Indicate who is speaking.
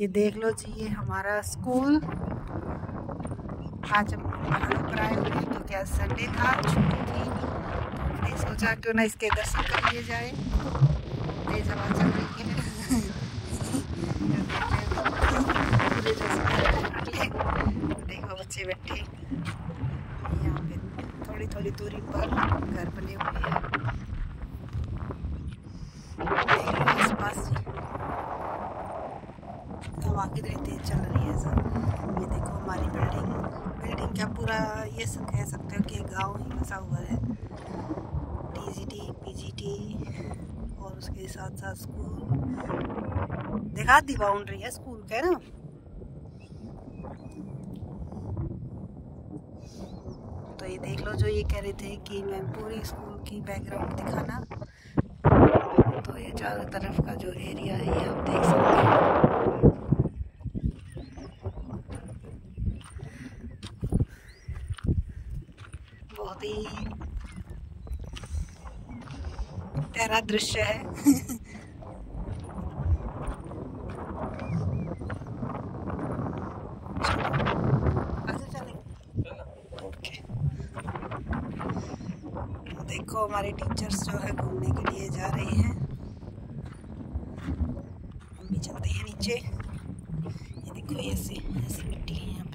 Speaker 1: ये देख लो जी, ये हमारा स्कूल। आज हम वहाँ पर आए हुए हैं क्योंकि आज संडे था, छुट्टी थी, तो हमने सोचा क्यों ना इसके दर्शन कर लिए जाए। तेज हवा चल रही है। देखो बच्चे बैठे यहाँ पे थोड़ी थोड़ी दूरी पर घर बने हुए हैं। आस पास हवा कितनी तेज चल रही है सर। ये देखो हमारी बिल्डिंग क्या पूरा ये कह सकते हो कि गांव ही बसा हुआ है। टीजीटी पीजीटी और उसके साथ साथ स्कूल देखा दी बाउंड्री है स्कूल का ना। तो ये देख लो, जो ये कह रहे थे कि मैं पूरी स्कूल की बैकग्राउंड दिखाना, तो ये चारों तरफ का जो एरिया है ये आप देख सकते हो। बहुत ही प्यारा दृश्य है। देखो हमारे टीचर्स जो है घूमने के लिए जा रहे हैं। हम भी चलते हैं नीचे। ये देखो ऐसी मिट्टी है यहाँ